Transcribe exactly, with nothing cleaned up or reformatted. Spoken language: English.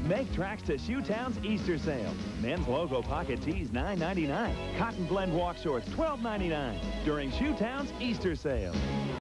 Make tracks to Shoetown's Easter sale. Men's logo pocket tees nine ninety-nine. Cotton blend walk shorts twelve ninety-nine during Shoetown's Easter sale.